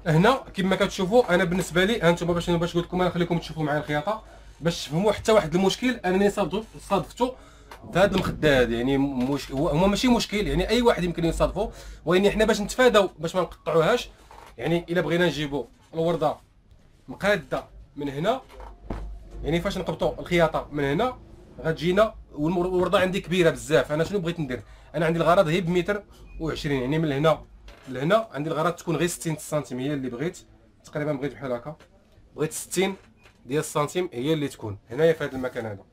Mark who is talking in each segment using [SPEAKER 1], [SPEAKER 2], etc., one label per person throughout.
[SPEAKER 1] هنا كما كتشوفوا انا بالنسبه لي هانتوما باش قلت لكم انا نخليكم تشوفوا معايا الخياطه باش تفهموا حتى واحد المشكل انني صادفته في هذه المخده هذه. يعني هو ماشي مشكل، يعني اي واحد يمكن يصادفه، ولكن حنا باش نتفاداو باش ما نقطعوهاش. يعني الا بغينا نجيبوا الورده مقاده من هنا، يعني فاش نقبطوا الخياطه من هنا غتجينا، والورده عندي كبيره بزاف. انا شنو بغيت ندير؟ انا عندي الغرض هي بمتر و20، يعني من هنا لهنا عندي الغرض تكون غير 60 سنتيم هي اللي بغيت تقريبا. بغيت بحال هكا، بغيت 60 ديال السنتيم هي اللي تكون هنايا في هذا المكان هذا.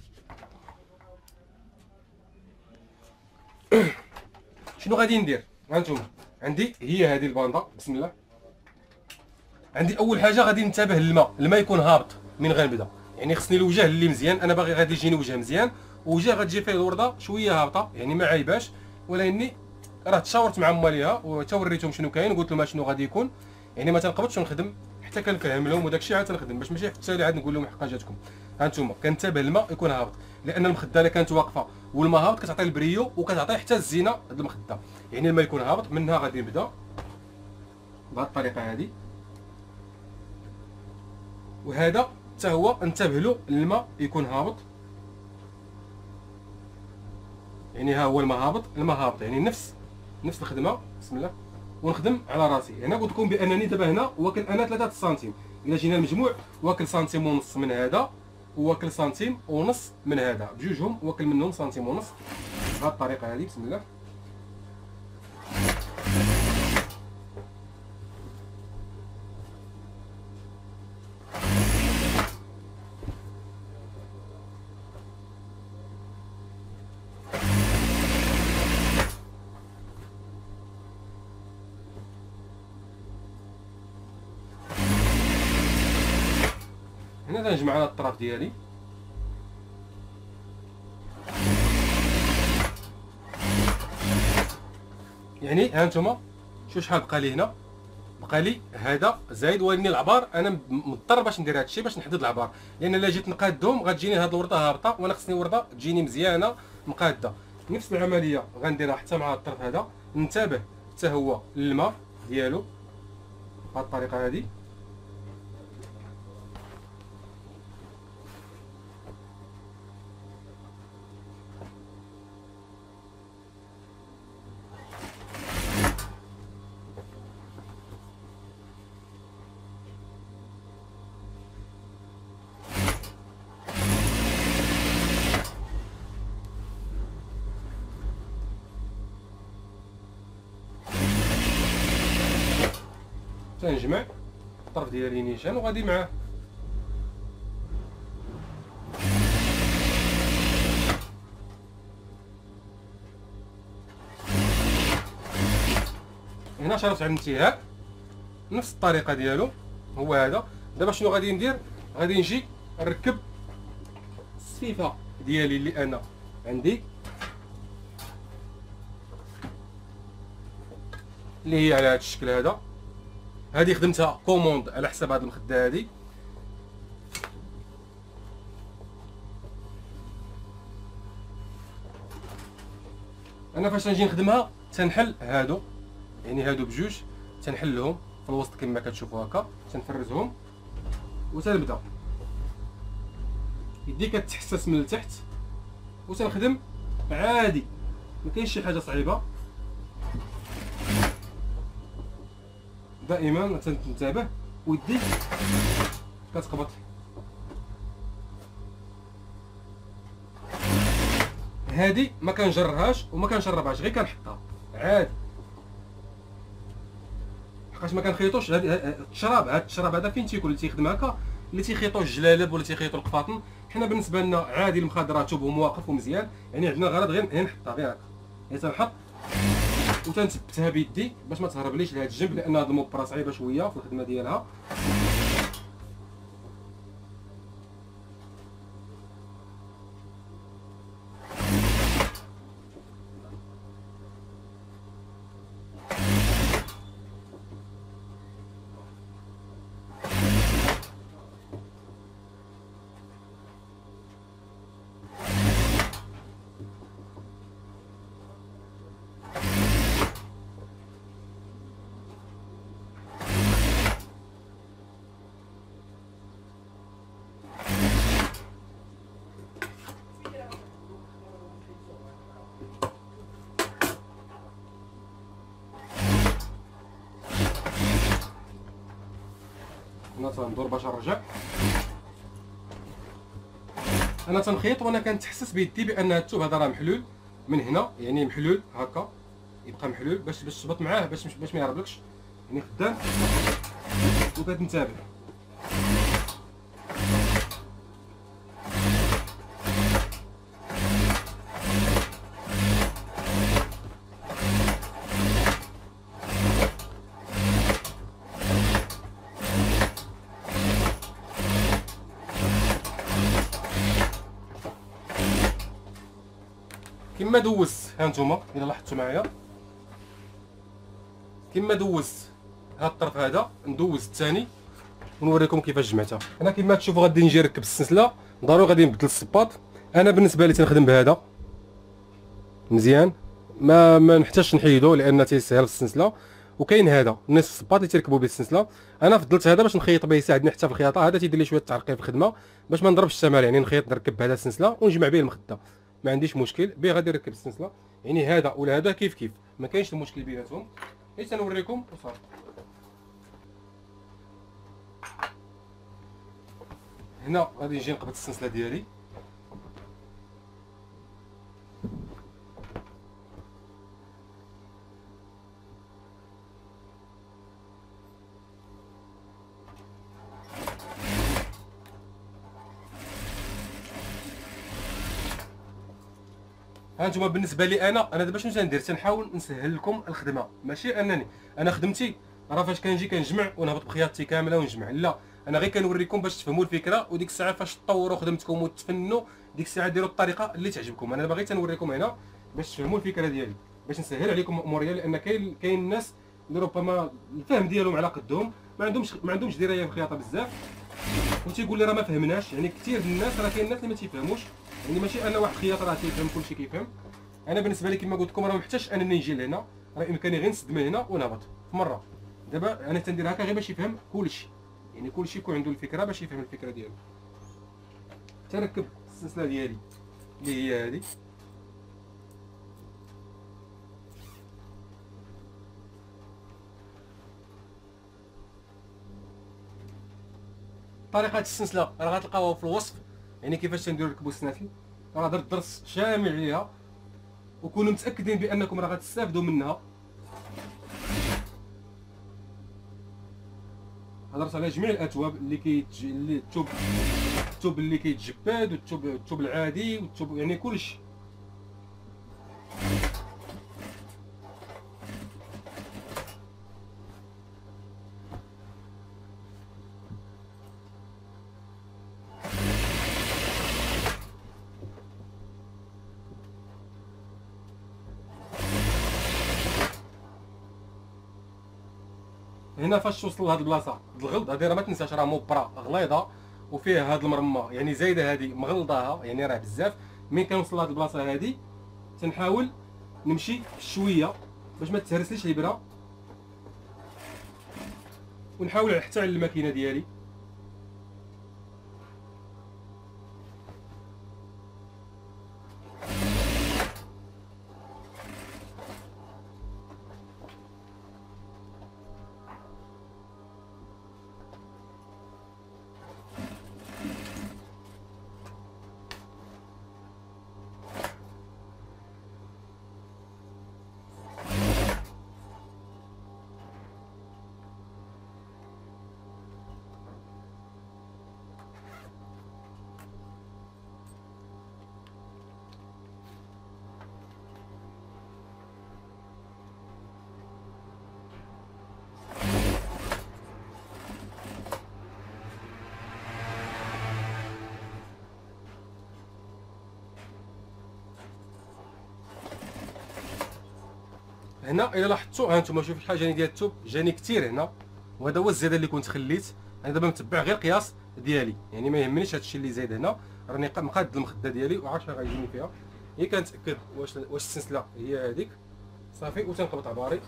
[SPEAKER 1] شنو غادي ندير؟ هانتوما عندي هي هذه الباندا، بسم الله. عندي اول حاجه غادي ننتبه الماء يكون هابط من غنبدا. يعني خصني الوجه اللي مزيان، انا باغي غادي يجيني وجه مزيان، وجه غتجي فيه الورده شويه هابطه، يعني ما عيباش. ولكني راه تشاورت مع ماليها وتا وريتهم شنو كاين، قلت لهم شنو غادي يكون. يعني ما تنقبضش ونخدم حتى كنفهم لهم وداك الشيء عاد تنخدم، باش ماشي في التالي عاد نقول لهم حقا جاتكم. هانتوما كنتبه الماء يكون هابط، لان المخده اللي كانت واقفه والماء هابط كتعطي البريو وكتعطي حتى الزينه هاد المخده. يعني الماء يكون هابط منها غادي نبدا بهذه الطريقه هذه. وهذا حتى هو انتبه له الماء يكون هابط. يعني ها هو الماء هابط، يعني نفس الخدمه. بسم الله. ونخدم على راسي. هنا قلت لكم بانني دابا هنا واكل انا 3 سنتيم. الا جينا المجموع واكل سنتيم ونص من هذا، وواكل سنتيم ونص من هذا، بجوجهم واكل منهم سنتيم ونص بهذه الطريقه هذه. بسم الله. هنا غنجمع على الطراف ديالي. يعني ها انتم شوف شحال بقى لي هنا. بقى لي هذا زايد، ولكن العبار انا مضطر باش ندير هذا الشيء باش نحدد العبار، لان الا جيت نقادهم غتجيني هذه الورده هابطه، وانا خصني ورده تجيني مزيانه مقاده. نفس العمليه غنديرها حتى مع الطرف هذا. ننتبه حتى هو الماء ديالو بهذه الطريقه هذه. تنجمع الطرف ديالي نيشان وغادي معاه. هنا شرفت على الانتهاء نفس الطريقه ديالو هو هذا. دابا شنو غادي ندير؟ غادي نجي نركب السفيفه ديالي اللي انا عندي، اللي هي على هذا الشكل هذا. هذه خدمتها كوموند على حساب هذه المخده هذه. انا فاش نجي نخدمها تنحل هادو، يعني هادو بجوج تنحلهم في الوسط كما كتشوفوا هكا، تنفرزهم وتنبدا يدي كتحسس من التحت وتنخدم عادي، ما كاينش شي حاجه صعيبه. دائما تنتبه ودي كتقبط. هادي ما كنجرهاش وما كنشربهاش، غير كنحطها عادي، حقاش ما كنخيطوش. هاد التشراب هذا فين تيكون اللي تيخدم هكا، اللي تيخيطوا الجلالب ولا تيخيطوا القفاطن. حنا بالنسبه لنا عادي المخدرات توبهم واقف ومزيان، يعني عندنا غرض غير نحطها غير هكا. يعني تنحط وتنثبتها بيدي باش ما تهربليش لهاد الجنب، لان هاد الموبرا صعيبه شويه في الخدمه ديالها. هنا تندور باش نرجع. انا تنخيط وانا كنتحسس بيدي بان هاد الثوب هذا راه محلول من هنا، يعني محلول هكا يبقى محلول باش تشبط معاه باش ما يهربلكش، يعني خدام وكتنتبه. كما دوزت ها نتوما الا لاحظتوا معايا، كما دوزت هاد الطرف هذا ندوز الثاني ونوريكم كيفاش جمعتها. انا كما تشوفوا غادي نجي نركب السلسله، ضروري غادي نبدل الصباط. انا بالنسبه لي تنخدم بهذا مزيان، ما نحتاجش نحيدو لان تيسهل السلسله. وكاين هذا الناس الصباط اللي تيركبوا به السلسله، انا فضلت هذا باش نخيط به يساعدني حتى في الخياطه. هذا تيدير لي شويه تعرقيل في الخدمه باش ما نضربش الشمال، يعني نخيط نركب بهذا السلسله ونجمع به المخده، ما عنديش مشكل به. غادي نركب السلسله يعني هذا ولا هذا كيف كيف، ما كاينش المشكل بيناتهم. حيت نوريكم وصافي. هنا غادي نجي نقبض السلسله ديالي، ها انتما. بالنسبه لي انا دابا شنو تندير؟ تنحاول نسهل لكم الخدمه، ماشي انني انا خدمتي راه فاش كنجي كنجمع ونهبط بخياطتي كامله ونجمع، لا، انا غير كنوريكم باش تفهموا الفكره، وديك الساعه فاش تطوروا خدمتكم وتفنوا ديك الساعه ديروا الطريقه اللي تعجبكم. انا باغي تنوريكم هنا باش تفهموا الفكره ديالي، باش نسهل عليكم الامور ديالي، لان كاين الناس اللي ربما الفهم ديالهم على قدهم، ما عندهمش درايه في الخياطه بزاف، وتيقول لي راه ما فهمناش. يعني كثير من الناس، راه كاين الناس اللي ما تيفهموش، يعني ماشي انا واحد خياط راه تيفهم كلشي كيفهم. انا بالنسبه لي كما قلت لكم راه ما محتاجش انني نجي لهنا، راه بامكاني غير نسد من هنا ونهبط في مره. دابا انا تندير هكا غير باش يفهم كلشي، يعني كلشي يكون عنده الفكره باش يفهم الفكره ديالو. تركب السلسله ديالي اللي هي هذه، طريقه السلسله راه غتلقاوها في الوصف، يعني كيفاش تنديروا ركبوا السناسل، راه درت درس شامل عليها، وكونوا متاكدين بانكم راه غتستافدوا منها. هضرت على جميع الاثواب اللي الثوب اللي كيتجبد، والثوب العادي، والثوب يعني كلشي. هنا فاش توصل لهاد البلاصه الغلط هذه راه ما تنساش راه موبرا غليظه وفيها هاد المرمى، يعني زايده هذه مغلظاها، يعني راه بزاف. مين كنوصل لهاد البلاصه هذه تنحاول نمشي شويه باش ما تهرسليش الابره، ونحاول حتى على الماكينه ديالي. هنا الا لاحظتوا ها انتم، شوفوا شحال جاني ديال الثوب، جاني كثير هنا، وهذا هو الزياده اللي كنت خليت. انا دابا متبع غير القياس ديالي، يعني ما يهمنيش هذا الشيء اللي زايد هنا، راني مقاد المخده ديالي وعارف شنو غيجيني فيها. هي كنتاكد واش السلسله هي هذيك صافي، وتنقبط عباري.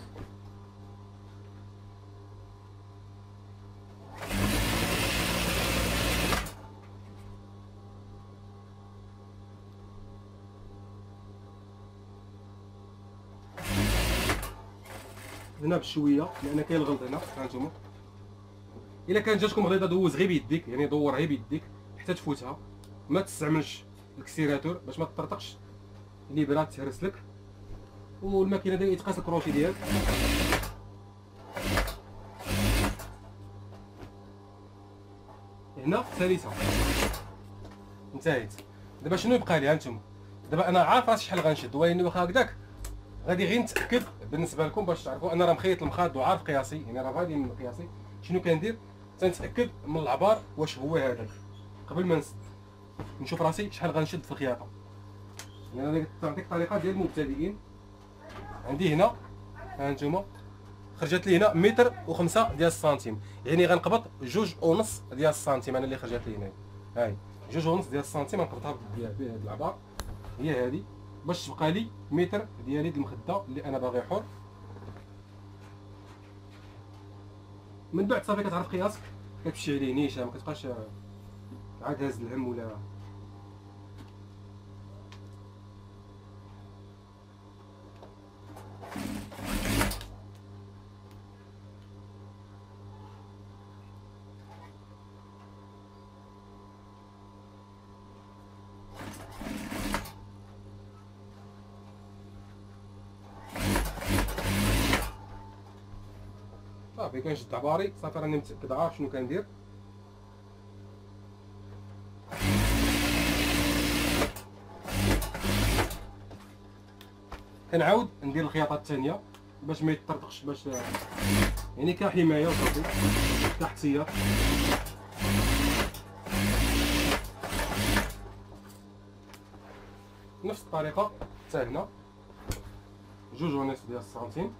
[SPEAKER 1] هنا بشويه لان كاين الغلط هنا، ها انتم الا كانت جاتكم غليظه دوز غير بيديك، يعني دور غير بيديك حتى تفوتها، ما تستعملش الكسيراتور باش ما تطرطقش الابره تهرس لك. والماكينه ديالي تقاس الكروشي ديالك. هنا ثالثه انتهيت. دابا شنو يبقى لي؟ هانتوما دابا انا عارف راسي شحال غنشد، ولكن واخا هكذاك غادي غير نتاكد بالنسبه لكم باش تعرفوا انا راه مخيط المخاد وعارف قياسي، يعني راه غادي من قياسي. شنو كندير؟ تنتاكد من العبار واش هو هذاك قبل ما نسد، نشوف راسي شحال غنشد في الخياطه. يعني انا نعطيك الطريقه ديال المبتدئين. عندي هنا هانتوما خرجت لي هنا متر و5 ديال السنتيم، يعني غنقبض 2.5 ديال السنتيم. انا اللي خرجت لي هنا هاي 2.5 ديال السنتيم غنقبضها بهاد العبار، هي هذه، باش تبقى لي متر ديالي د المخده اللي انا باغي حر. من بعد صافي كتعرف قياسك، كتمشي عليه نيشان، ما كتبقاش عاد هاز الهم ولا. صافي كنشد عباري، صافي راني متاكد عارف شنو كندير. كنعاود ندير الخياطه الثانيه باش ما يطرطقش، باش يعني كحمايه وصافي كاحتياط. نفس الطريقه حتى هنا 2.5 ديال السنتيم.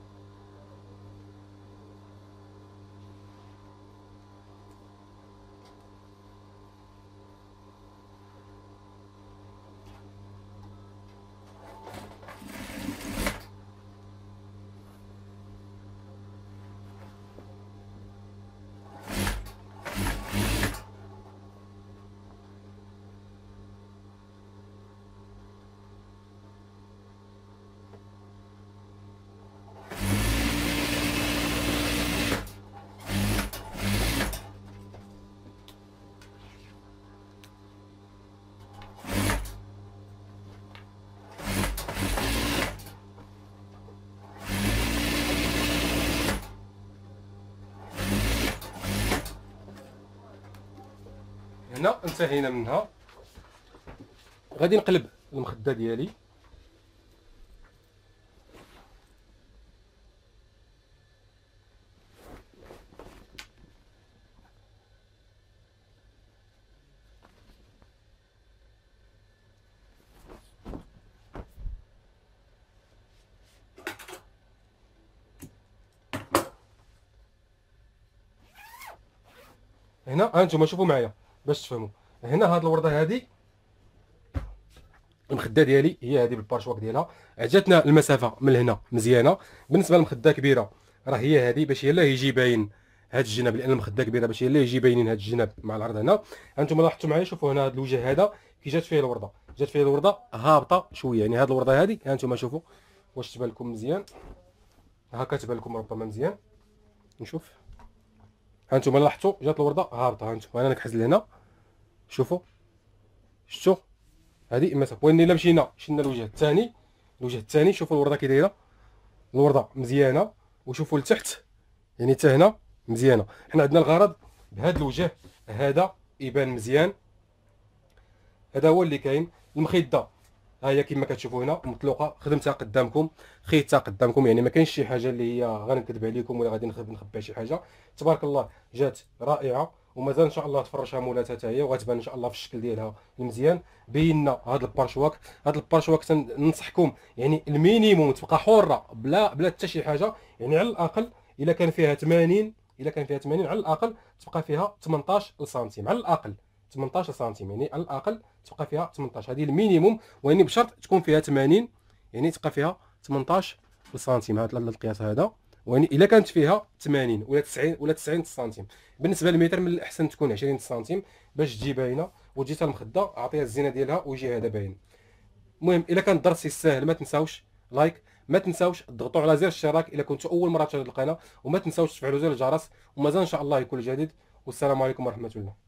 [SPEAKER 1] هنا انتهينا منها. غادي نقلب المخده ديالي. هنا هانتوما شوفوا معايا باش تفهموا. هنا هاد الورده هادي المخده ديالي هي هذه بالبارشواك ديالها، عجاتنا المسافه من هنا مزيانه. بالنسبه للمخده كبيره راه هي هذه باش يلاه يجي باين هاد الجناب، لان المخده كبيره باش يلاه يجي باينين هاد الجناب مع العرض. هنا هانتوما لاحظتوا معايا، شوفوا هنا هاد الوجه هذا كي جات فيه الورده، جات فيه الورده هابطه شويه. يعني هاد الورده هذه هانتوما شوفوا واش تبان لكم مزيان، هكا تبان لكم ربما مزيان. نشوف هانتوما لاحظتوا جات الورده هابطه. هانتوما انا نكحز لهنا شوفوا، شفتوا هذه المسافه. وين الا مشينا شلنا الوجه الثاني، الوجه الثاني شوفوا الورده كي دايره، الورده مزيانه. وشوفوا لتحت يعني حتى هنا مزيانه. حنا عندنا الغرض بهذا الوجه هذا يبان مزيان، هذا هو اللي كاين. المخده ها هي كما كتشوفوا هنا مطلوقه، خدمتها قدامكم، خيطتها قدامكم، يعني ما كاينش شي حاجه اللي هي غنكذب عليكم ولا غادي نخبي شي حاجه. تبارك الله جات رائعه، ومازال ان شاء الله تفرشها مولاتها حتى هي، وغتبان ان شاء الله في الشكل ديالها المزيان. بينا هذا البارشواك، هذا البارشواك تنصحكم يعني المينيموم تبقى حره بلا حتى شي حاجه. يعني على الاقل الا كان فيها 80، الا كان فيها 80 على الاقل تبقى فيها 18 سنتيم، على الاقل 18 سنتيم، يعني على الاقل تبقى فيها 18. هذه المينيموم، ويعني بشرط تكون فيها 80، يعني تبقى فيها 18 سنتيم. هذا القياس هذا. ويعني الا كانت فيها 80 ولا 90 ولا 90 سنتيم، بالنسبه للمتر من الاحسن تكون 20 سنتيم باش تجي باينه وتجي حتى المخده اعطيها الزينه ديالها ويجي هذا باين. المهم الا كان الدرس يستاهل ما تنساوش لايك، ما تنساوش تضغطوا على زر الاشتراك الا كنتوا اول مره تشاهدوا القناه، وما تنساوش تفعلوا زر الجرس. ومازال ان شاء الله يكون جديد، والسلام عليكم ورحمه الله.